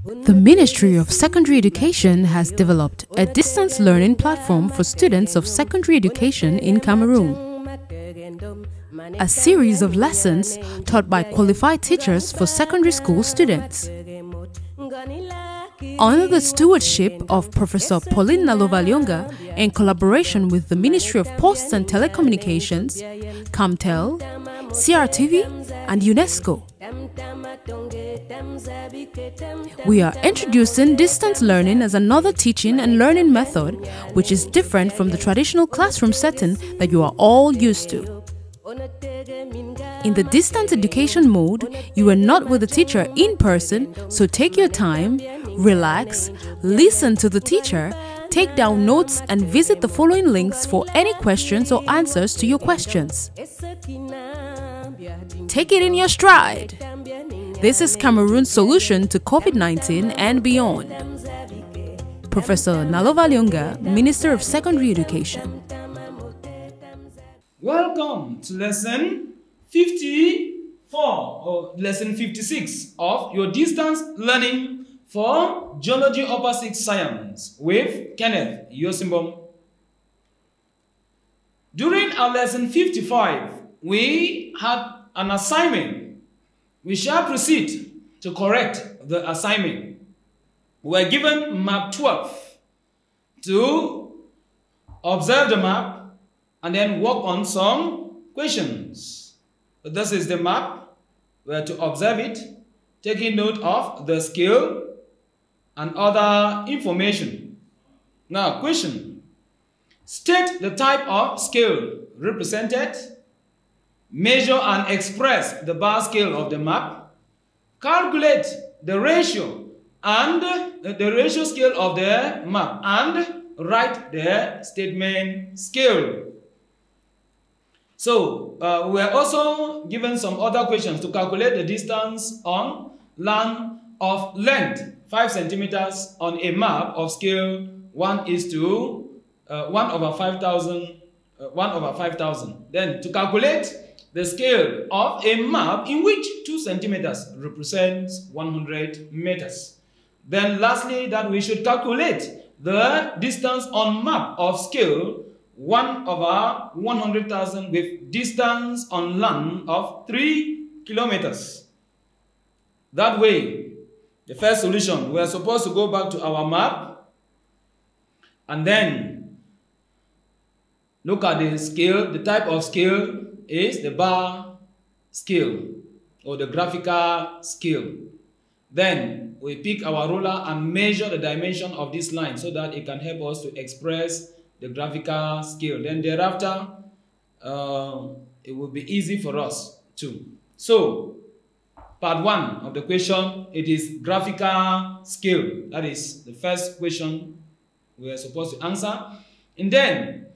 The Ministry of Secondary Education has developed a distance learning platform for students of secondary education in Cameroon. A series of lessons taught by qualified teachers for secondary school students. Under the stewardship of Professor Pauline Nalovalyonga, in collaboration with the Ministry of Posts and Telecommunications, Camtel, CRTV, and UNESCO. We are introducing distance learning as another teaching and learning method which is different from the traditional classroom setting that you are all used to. In the distance education mode, you are not with the teacher in person, so take your time, relax, listen to the teacher, take down notes and visit the following links for any questions or answers to your questions. Take it in your stride. This is Cameroon's solution to COVID-19 and beyond. Professor Nalovalyonga, Minister of Secondary Education. Welcome to lesson 54 or lesson 56 of your distance learning for Geology Upper 6 Science with Kenneth Yosimbom. During our lesson 55, we had an assignment. We shall proceed to correct the assignment. We were given map 12 to observe the map and then work on some questions. This is the map. We are to observe it, taking note of the scale and other information. Now, question. State the type of scale represented. Measure and express the bar scale of the map. Calculate the ratio and the ratio scale of the map and write the statement scale. So we are also given some other questions to calculate the distance on land of length 5 centimeters on a map of scale 1/5,000. Then to calculate the scale of a map in which 2 centimeters represents 100 meters. Then lastly, that we should calculate the distance on map of scale 1/100,000 with distance on land of 3 kilometers. That way, the first solution, we are supposed to go back to our map and then look at the scale. The type of scale is the bar scale or the graphical scale. Then we pick our ruler and measure the dimension of this line so that it can help us to express the graphical scale. Then thereafter, it will be easy for us too. So, part 1 of the question, it is graphical scale. That is the first question we are supposed to answer. And then,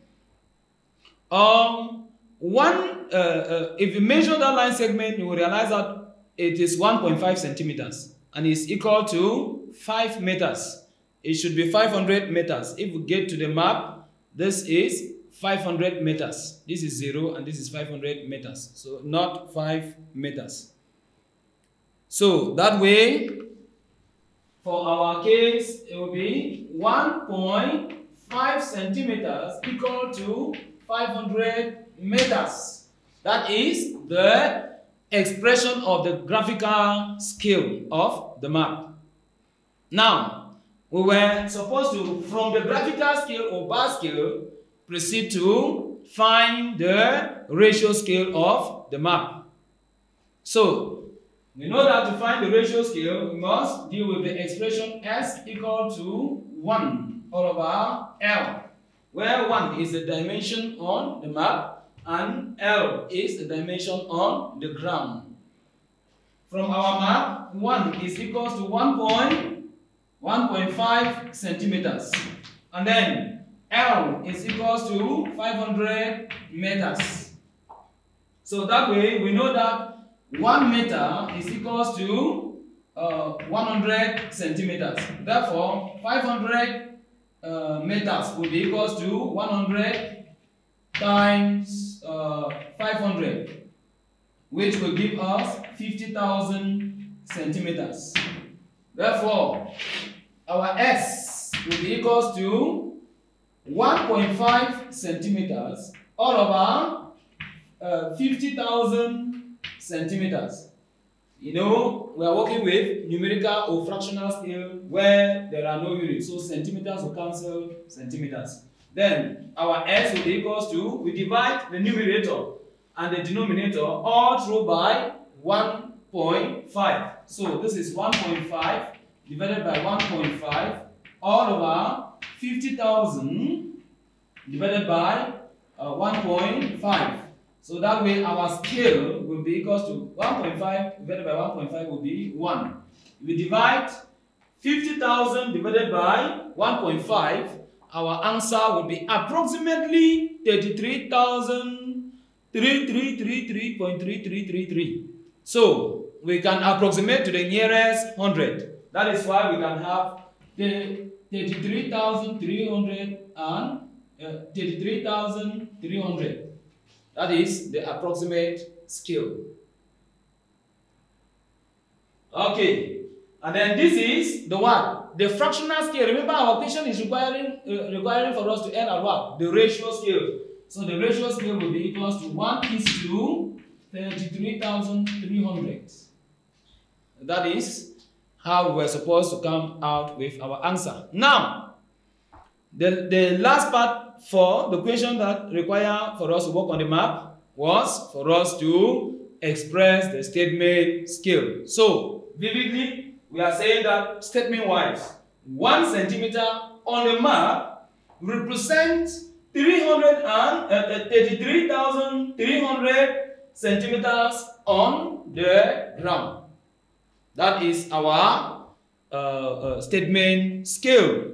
if you measure that line segment, you will realize that it is 1.5 centimeters and is equal to 5 meters. It should be 500 meters. If we get to the map, this is 500 meters. This is 0 and this is 500 meters. So not 5 meters. So that way, for our case, it will be 1.5 centimeters equal to 500 meters. That is the expression of the graphical scale of the map. Now, we were supposed to, from the graphical scale or bar scale, proceed to find the ratio scale of the map. So, we know that to find the ratio scale, we must deal with the expression S equal to 1 all over L, where 1 is the dimension on the map and L is the dimension on the ground. From our map, 1 is equal to 1.5 centimeters. And then L is equal to 500 meters. So that way, we know that 1 meter is equal to 100 centimeters. Therefore, 500 meters will be equal to 100 times 500, which will give us 50,000 centimeters. Therefore, our S will be equals to 1.5 centimeters all over 50,000 centimeters. You know, we are working with numerical or fractional scale where there are no units. So centimeters will cancel centimeters. Then our S will be equals to, we divide the numerator and the denominator all through by 1.5. So this is 1.5 divided by 1.5 all over 50,000 divided by 1.5. So that way our scale will be equals to 1.5 divided by 1.5 will be 1. If we divide 50,000 divided by 1.5, our answer will be approximately 33,333.3333. So we can approximate to the nearest 100. That is why we can have the 33,300 and 33,300. That is the approximate scale. Okay, and then this is the what? The fractional scale. Remember, our question is requiring for us to end at what? The ratio scale. So the ratio scale will be equals to 1:33,300. That is how we're supposed to come out with our answer. Now, the last part for the question that require for us to work on the map was for us to express the statement scale. So, vividly, we are saying that statement-wise, 1 centimeter on the map represents 33,300 centimeters on the ground. That is our statement scale.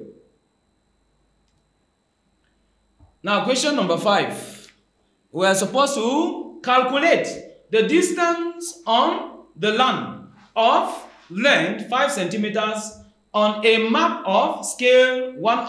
Now, question number 5. We are supposed to calculate the distance on the land of length 5 centimeters on a map of scale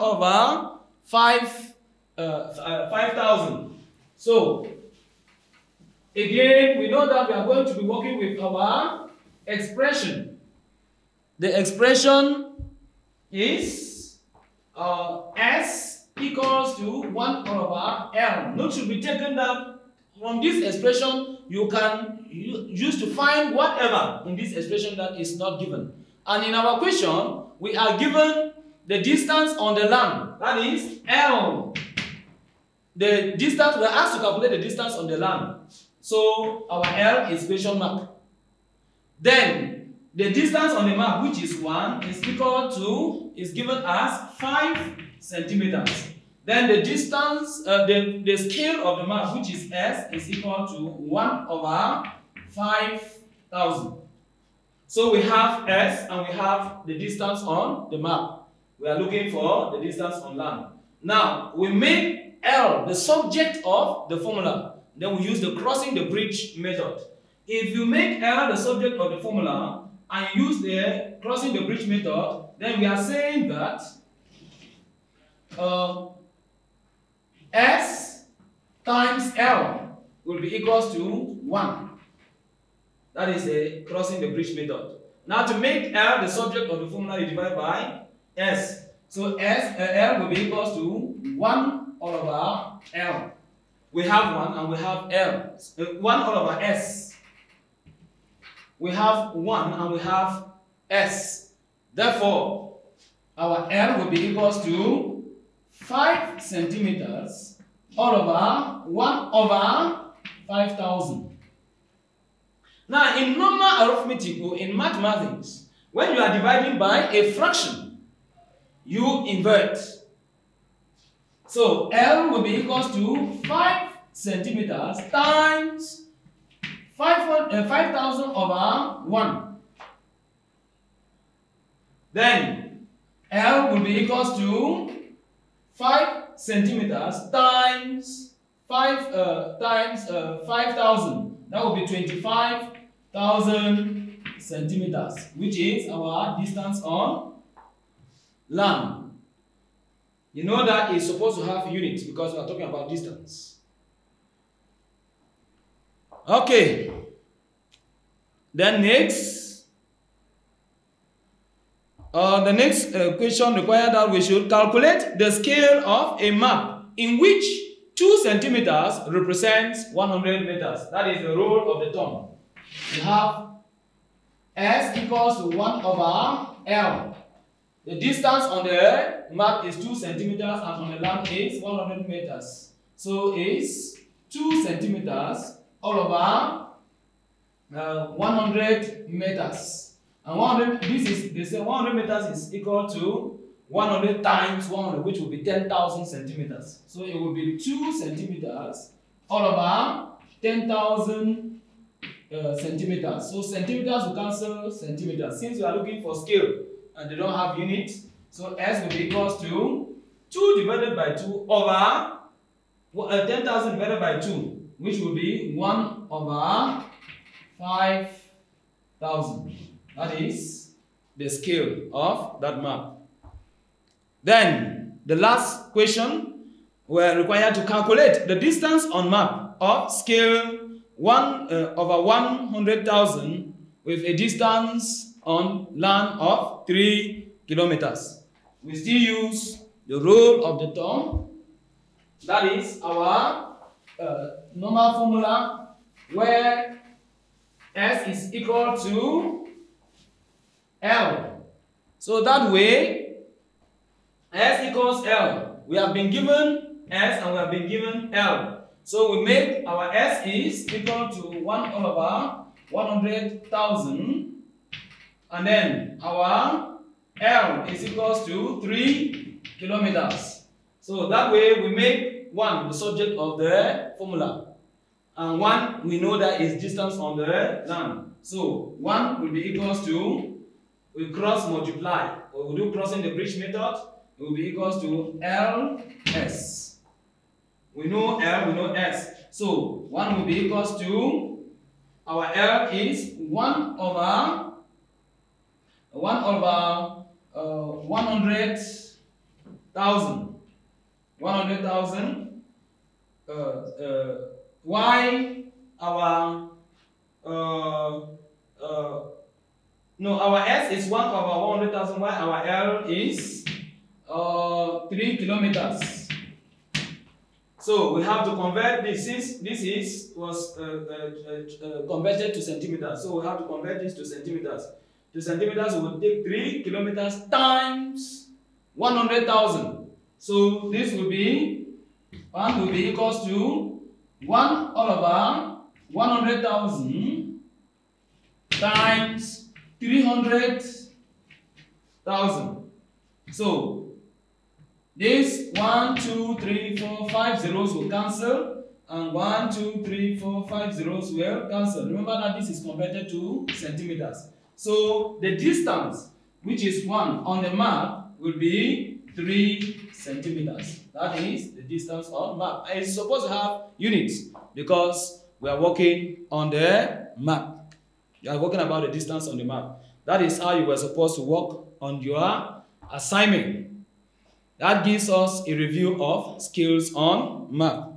1/5,000. So, again, we know that we are going to be working with our expression. The expression is S equals to 1/L. Note should be taken that from this expression you can use to find whatever in this expression that is not given. And in our question, we are given the distance on the land, that is L. The distance, we are asked to calculate the distance on the land. So our L is question mark. Then the distance on the map, which is 1, is equal to, is given as 5 centimeters. Then the distance, the scale of the map, which is S, is equal to 1/5,000. So we have S and we have the distance on the map. We are looking for the distance on land. Now, we make L the subject of the formula. Then we use the crossing the bridge method. If you make L the subject of the formula and use the crossing the bridge method, then we are saying that S times L will be equals to 1. That is a crossing the bridge method. Now to make L the subject of the formula, you divide by S. So L will be equals to 1/L. We have 1 and we have L. 1/S. We have 1 and we have S. Therefore, our L will be equals to 5 centimeters all over 1/5,000. Now, in normal arithmetic or in mathematics, when you are dividing by a fraction, you invert. So, L will be equals to 5 centimeters times 5,000 over 1. Then, L will be equals to 5 centimeters times 5,000. That will be 25,000 centimeters, which is our distance on land. You know that it's supposed to have units because we are talking about distance. Okay. Then next, The next question requires that we should calculate the scale of a map in which 2 centimeters represents 100 meters. That is the rule of the thumb. We have S equals to 1 over L. The distance on the map is 2 centimeters and on the land is 100 meters. So it's 2 centimeters all over 100 meters. And 100, they say 100 meters is equal to 100 times 100, which will be 10,000 centimeters. So it will be 2 centimeters all over 10,000 centimeters. So centimeters will cancel centimeters. Since we are looking for scale and they don't have units, so S will be equals to 2 divided by 2 over 10,000 divided by 2, which will be 1 over 5,000. That is the scale of that map. Then, the last question, we are required to calculate the distance on map of scale 1 over 100,000 with a distance on land of 3 kilometers. We still use the rule of the thumb. That is our normal formula where S is equal to L. So that way, S equals L. We have been given S and we have been given L. So we make our S is equal to 1 over 100,000. And then our L is equals to 3 kilometers. So that way we make 1 the subject of the formula. And 1 we know that is distance on the land. So 1 will be equals to, we cross multiply, or we do crossing the bridge method, it will be equals to LS. We know L, we know S. So 1 will be equals to, our L is 1 over 100,000. 100,000. Why our our S is 1 over 100,000, while our L is 3 kilometers. So we have to convert this, since this was converted to centimeters. So we have to convert this to centimeters. To centimeters, we will take 3 kilometers times 100,000. So this will be 1 will be equals to 1 all over 100,000 times 300,000. So this 1, 2, 3, 4, 5 zeros will cancel, and 1, 2, 3, 4, 5 zeros will cancel. Remember that this is converted to centimeters. So the distance, which is 1 on the map, will be 3 centimeters. That is the distance on map. And it's supposed to have units because we are working on the map. You are working about the distance on the map. That is how you were supposed to work on your assignment. That gives us a review of skills on map.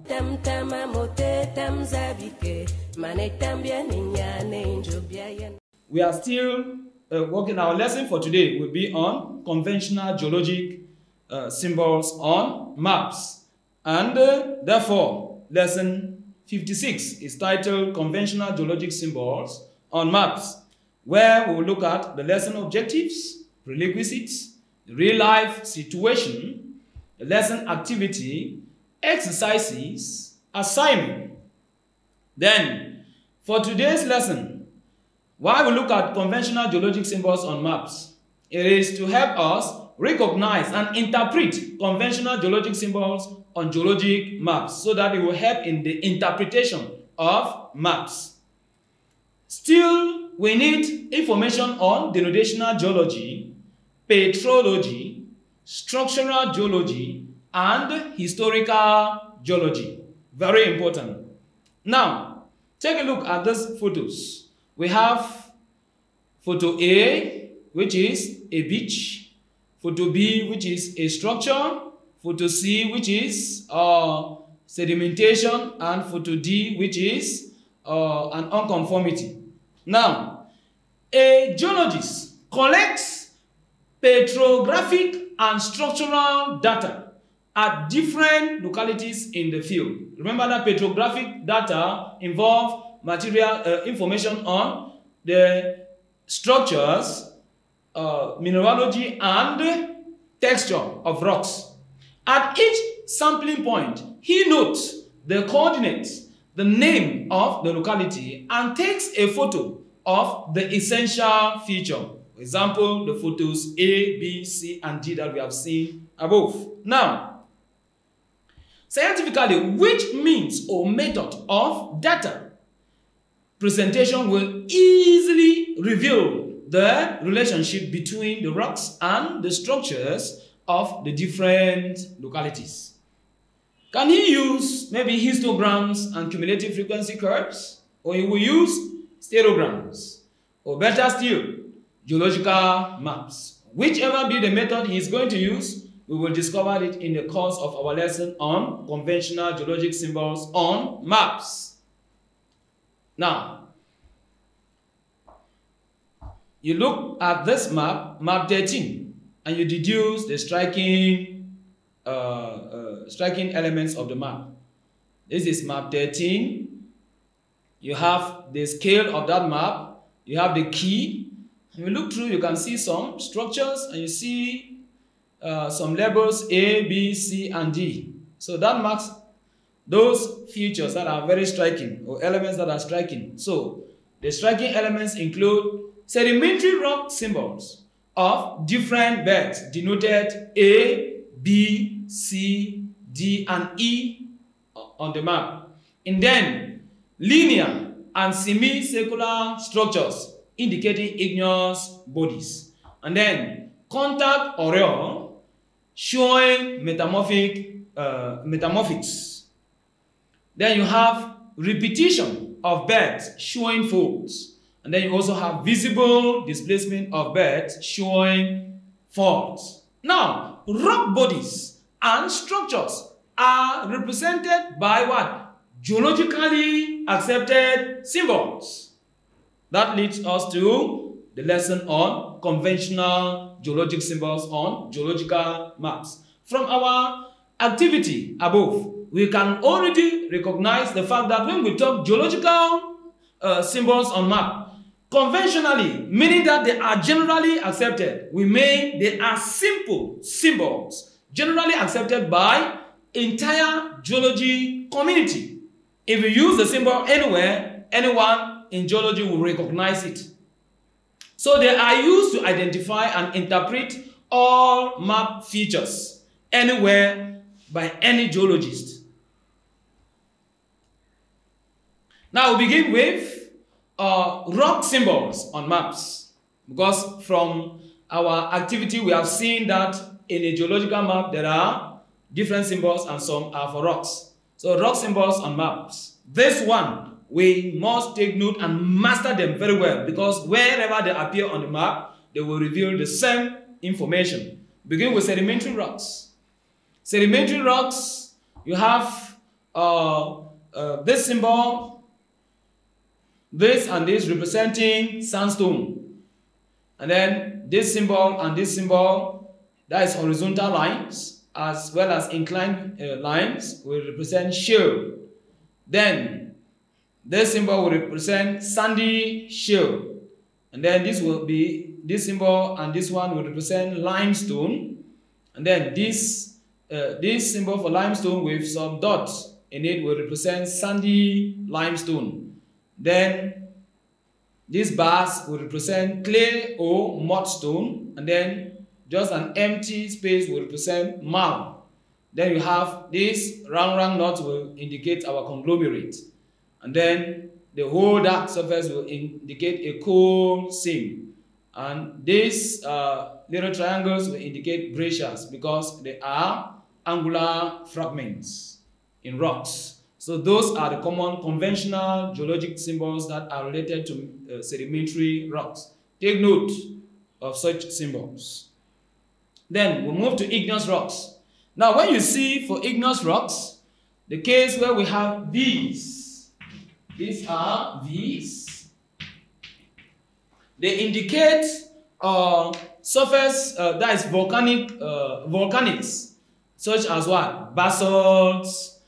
We are still working. Our lesson for today will be on conventional geologic symbols on maps. And therefore, lesson 56 is titled Conventional Geologic Symbols on Maps, where we will look at the lesson objectives, prerequisites, the real-life situation, the lesson activity, exercises, assignment. Then, for today's lesson, while we look at conventional geologic symbols on maps, it is to help us recognize and interpret conventional geologic symbols on geologic maps so that it will help in the interpretation of maps. Still, we need information on denotational geology, petrology, structural geology, and historical geology. Very important. Now, take a look at these photos. We have photo A, which is a beach, photo B, which is a structure, photo C, which is sedimentation, and photo D, which is an unconformity. Now, a geologist collects petrographic and structural data at different localities in the field. Remember that petrographic data involve material information on the structures, mineralogy, and texture of rocks. At each sampling point, he notes the coordinates, the name of the locality, and takes a photo of the essential feature. For example, the photos A, B, C, and D that we have seen above. Now, scientifically, which means or method of data presentation will easily reveal the relationship between the rocks and the structures of the different localities? Can he use maybe histograms and cumulative frequency curves? Or he will use stereograms? Or better still, geological maps? Whichever be the method he is going to use, we will discover it in the course of our lesson on conventional geologic symbols on maps. Now, you look at this map, map 13, and you deduce the striking elements of the map. This is map 13. You have the scale of that map. You have the key. And you look through, you can see some structures, and you see some labels A, B, C, and D. So that marks those features that are very striking, or elements that are striking. So the striking elements include sedimentary rock symbols of different beds denoted A, B, C, D, and E on the map. And then linear and semicircular structures indicating igneous bodies. And then contact aureole showing metamorphics. Then you have repetition of beds showing folds. And then you also have visible displacement of beds showing faults. Now, rock bodies and structures are represented by what? Geologically accepted symbols. That leads us to the lesson on conventional geologic symbols on geological maps. From our activity above, we can already recognize the fact that when we talk geological symbols on map, conventionally, meaning that they are generally accepted, we mean they are simple symbols generally accepted by entire geology community. If you use the symbol anywhere, anyone in geology will recognize it. So they are used to identify and interpret all map features anywhere by any geologist. Now we begin with rock symbols on maps, because from our activity we have seen that in a geological map there are different symbols and some are for rocks. So rock symbols on maps. This one we must take note and master them very well, because wherever they appear on the map they will reveal the same information. Begin with sedimentary rocks. Sedimentary rocks, you have this symbol, this and this representing sandstone, and then this symbol and this symbol, that is horizontal lines, as well as inclined lines will represent shale. Then this symbol will represent sandy shale, and then this will be this symbol and this one will represent limestone, and then this symbol for limestone with some dots in it will represent sandy limestone. Then these bars will represent clay or mudstone, and then just an empty space will represent marl. Then you have this round dots will indicate our conglomerate, and then the whole dark surface will indicate a coal seam, and these little triangles will indicate breccias because they are angular fragments in rocks. So those are the common conventional geologic symbols that are related to sedimentary rocks. Take note of such symbols. Then we move to igneous rocks. Now when you see for igneous rocks, the case where we have these are these. They indicate surface, that is volcanics, such as what? Basalts,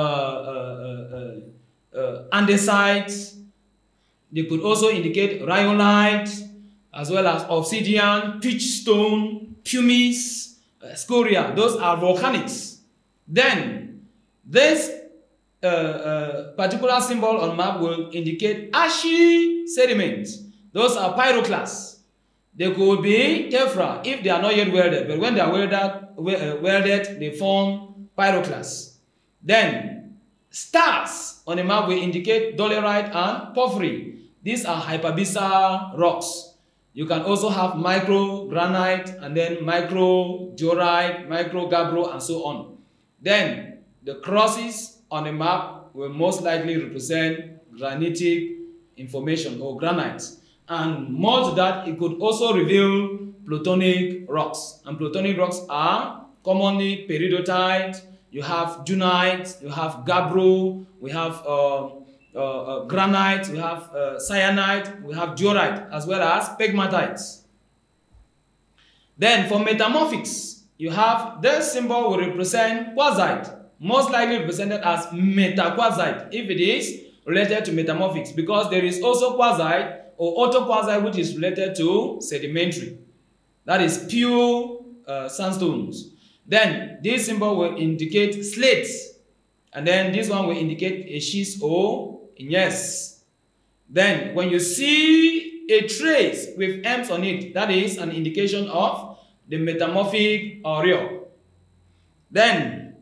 andesites. They could also indicate rhyolite, as well as obsidian, pitch stone, pumice, scoria. Those are volcanics. Then this particular symbol on map will indicate ashy sediments. Those are pyroclasts. They could be tephra if they are not yet welded, but when they are welded, they form pyroclasts. Then stars on the map will indicate dolerite and porphyry. These are hypabyssal rocks. You can also have microgranite and then microdiorite, microgabbro, and so on. Then the crosses on the map will most likely represent granitic information or granite. And more to that, it could also reveal plutonic rocks. And plutonic rocks are commonly peridotite, you have dunite, you have gabbro, we have granite, we have cyanite, we have diorite, as well as pegmatites. Then for metamorphics, you have this symbol will represent quartzite, most likely represented as metaquartzite if it is related to metamorphics, because there is also quartzite or autoquartzite which is related to sedimentary. That is pure sandstones. Then this symbol will indicate slates, and then this one will indicate a schist or igneous. Then when you see a trace with M's on it, that is an indication of the metamorphic aureole. Then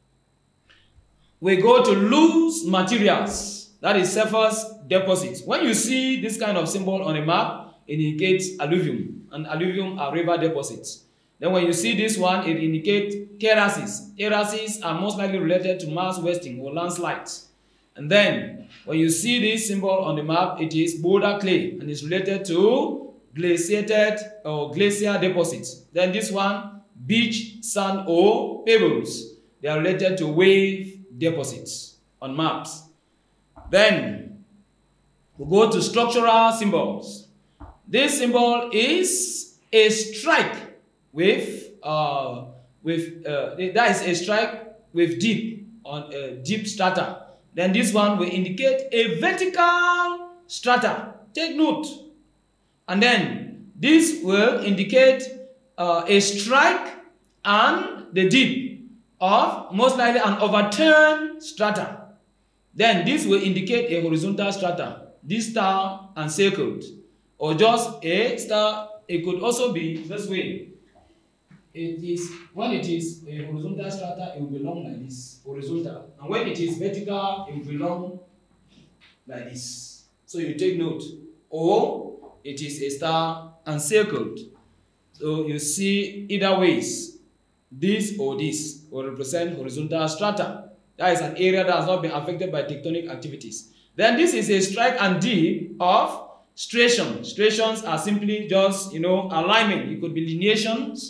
we go to loose materials, that is surface deposits. When you see this kind of symbol on a map, it indicates alluvium, and alluvium are river deposits. Then when you see this one, it indicates terraces. Terraces are most likely related to mass wasting or landslides. And then when you see this symbol on the map, it is boulder clay and is related to glaciated or glacier deposits. Then this one, beach sand or pebbles. They are related to wave deposits on maps. Then we go to structural symbols. This symbol is a strike with that is a strike with deep on deep strata. Then this one will indicate a vertical strata. Take note. And then this will indicate a strike and the dip of most likely an overturned strata. Then this will indicate a horizontal strata. This star encircled, or just a star. It could also be this way. It is when it is a horizontal strata, it will belong like this, horizontal. And when it is vertical, it will belong like this. So you take note. Or it is a star encircled. So you see either ways, this or this will represent horizontal strata. That is an area that has not been affected by tectonic activities. Then this is a strike and dip of striations. Striations are simply just, alignment. It could be lineations.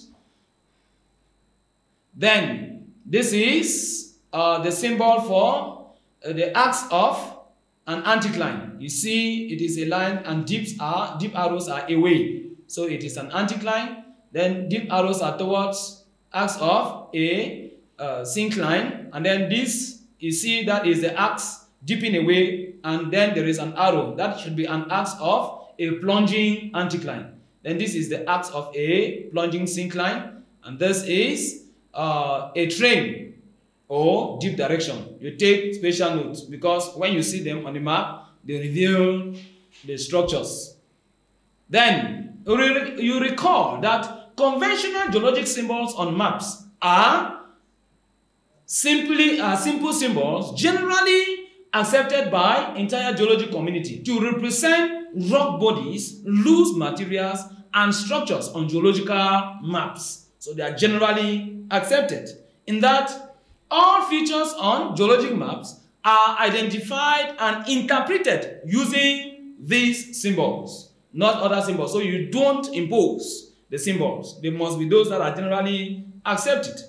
Then this is the symbol for the axis of an anticline. You see it is a line and deep arrows are away. So it is an anticline. Then deep arrows are towards axis of a syncline. And then this, you see that is the axis dipping away. And then there is an arrow. That should be an axis of a plunging anticline. Then this is the axis of a plunging syncline. And this is a train or deep direction. You take special notes because when you see them on the map, they reveal the structures. Then you recall that conventional geologic symbols on maps are simple symbols generally accepted by entire geologic community to represent rock bodies, loose materials, and structures on geological maps. So they are generally accepted in that all features on geologic maps are identified and interpreted using these symbols, not other symbols. So you don't impose the symbols. They must be those that are generally accepted.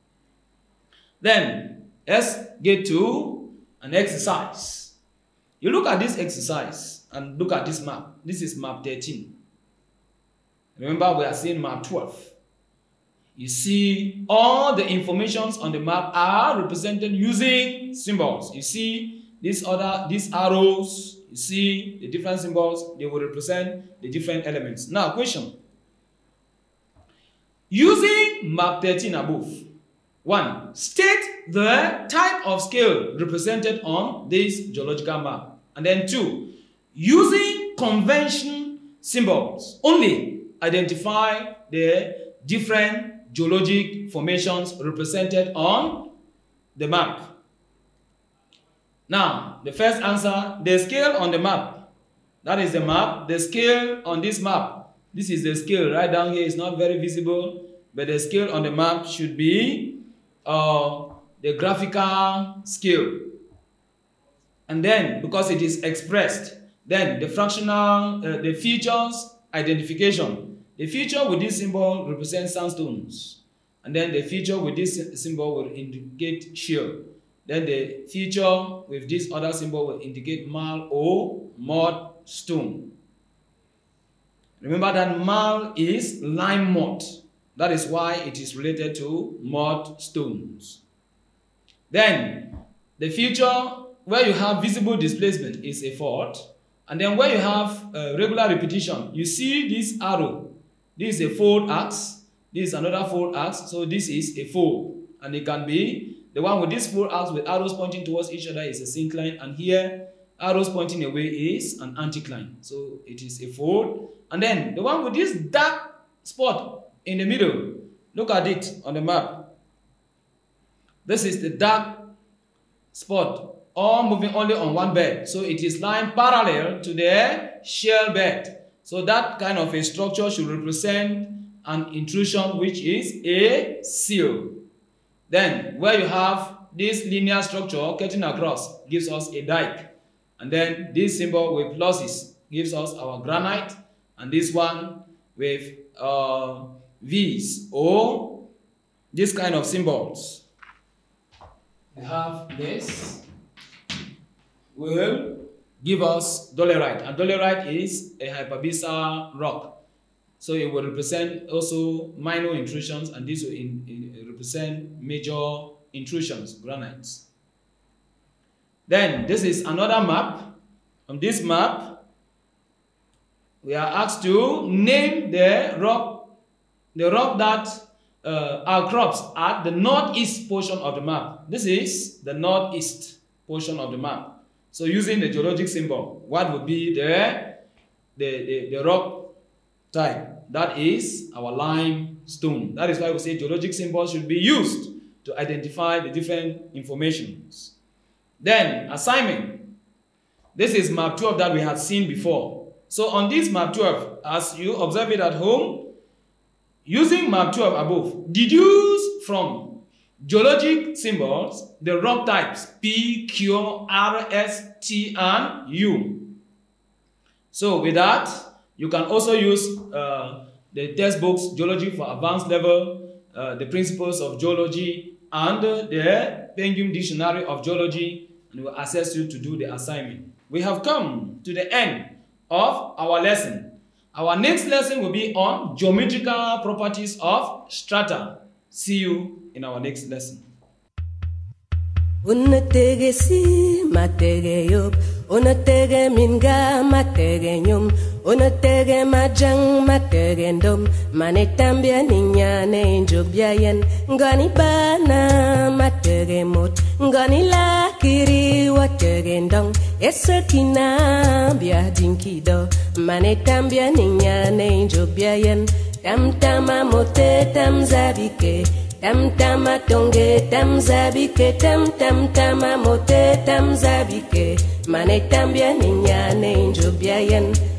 Then let's get to an exercise. You look at this exercise and look at this map. This is map 13. Remember, we are seeing map 12. You see, all the informations on the map are represented using symbols. You see these arrows, you see the different symbols, they will represent the different elements. Now, question. Using map 13 above, 1. State the type of scale represented on this geological map. And then 2. Using convention symbols, only identify the different geologic formations represented on the map. Now, the first answer, the scale on the map. That is the map. The scale on this map. This is the scale right down here. It's not very visible, but the scale on the map should be the graphical scale. And then, because it is expressed, then the fractional, the features identification. The feature with this symbol represents sandstones. And then the feature with this symbol will indicate shear. Then the feature with this other symbol will indicate marl or mud stone. Remember that marl is lime mud. That is why it is related to mud stones. Then the feature where you have visible displacement is a fault. And then where you have regular repetition, you see this arrow. This is a fold axe. This is another fold axe. So this is a fold. And it can be the one with this fold axe with arrows pointing towards each other is a syncline. And here, arrows pointing away is an anticline. So it is a fold. And then the one with this dark spot in the middle, look at it on the map. This is the dark spot, all moving only on one bed. So it is lying parallel to the shale bed. So that kind of a structure should represent an intrusion, which is a seal. Then where you have this linear structure cutting across gives us a dike. And then this symbol with pluses gives us our granite. And this one with V's or this kind of symbols. We have this will give us dolerite. And dolerite is a hyperbyzal rock. So it will represent also minor intrusions, and this will represent major intrusions, granites. Then this is another map. On this map, we are asked to name the rock that are crops at the northeast portion of the map. This is the northeast portion of the map. So using the geologic symbol, what would be the rock type? That is our limestone. That is why we say geologic symbols should be used to identify the different informations. Then assignment. This is map 12 that we had seen before. So on this map 12, as you observe it at home, using map 12 above, deduce from geologic symbols the rock types P, Q, R, S, T, and U. So with that, you can also use the textbooks, Geology for Advanced Level, the Principles of Geology, and the Penguin Dictionary of Geology, and it will assist you to do the assignment. We have come to the end of our lesson. Our next lesson will be on geometrical properties of strata. See you in our next lesson. Unatege si matege yop, unatege minga matege nyum, unatege majang matege ndom, manetambia ninyane njobyayen, ngani bana matege mot, ngani lakiri watege ndong, esakina bia dinkido, manetambia ninyane njobyayen, tamtama mote tamzabike. Tam tama tonge tam zabike tam tama mote tam zabike mane tambia ninyane njobyayen